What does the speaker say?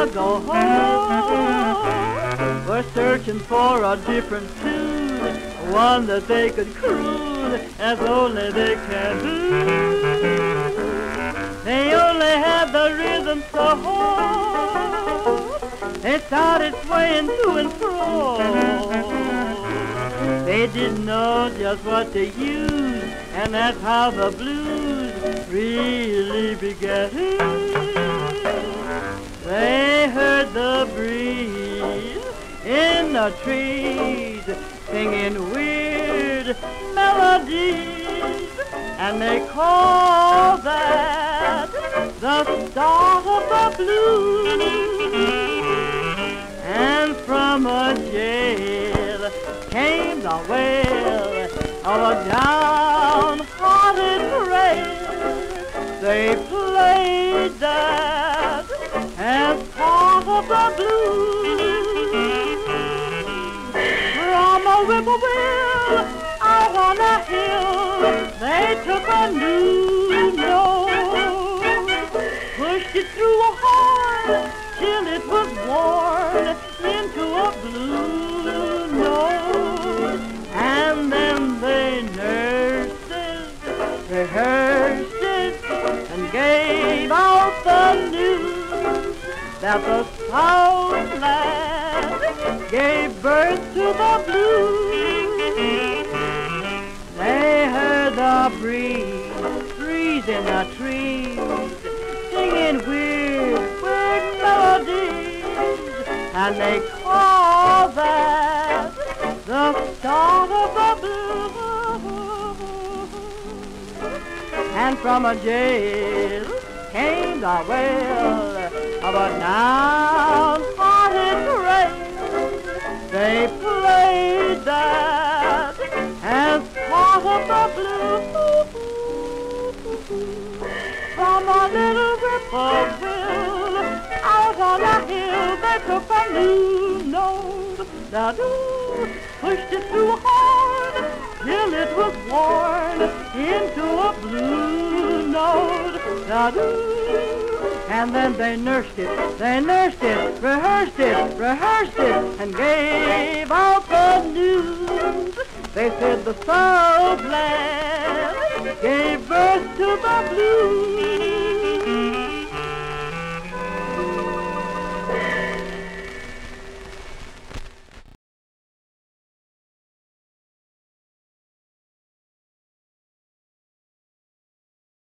would go home, were searching for a different tune, one that they could croon as only they can do. They only had the rhythm so hard, they started swaying to and fro. They didn't know just what to use, and that's how the blues really began. They heard the breeze in the trees singing weird melodies, and they called that the start of the blues. And from a jail came the wail of a downhearted frail. They played that as part of the blues. From a whippoorwill out on a hill, they took a new note, pushed it through a horn till it was worn into a blue note. And then they nursed it, rehearsed it, and gave out the news that the Southland gave birth to the blues. They heard the breeze in the trees singing weird melodies, and they call that the start of the blues. And from a jail came the wail of a downhearted frail. They played that as part of the blues. From a little whippoorwill out on a hill, they took a new note, da-doo, pushed it through hard till it was worn into a blue note, da-doo. And then they nursed it, rehearsed it, and gave out the news. They said the Southland gave birth to the blues.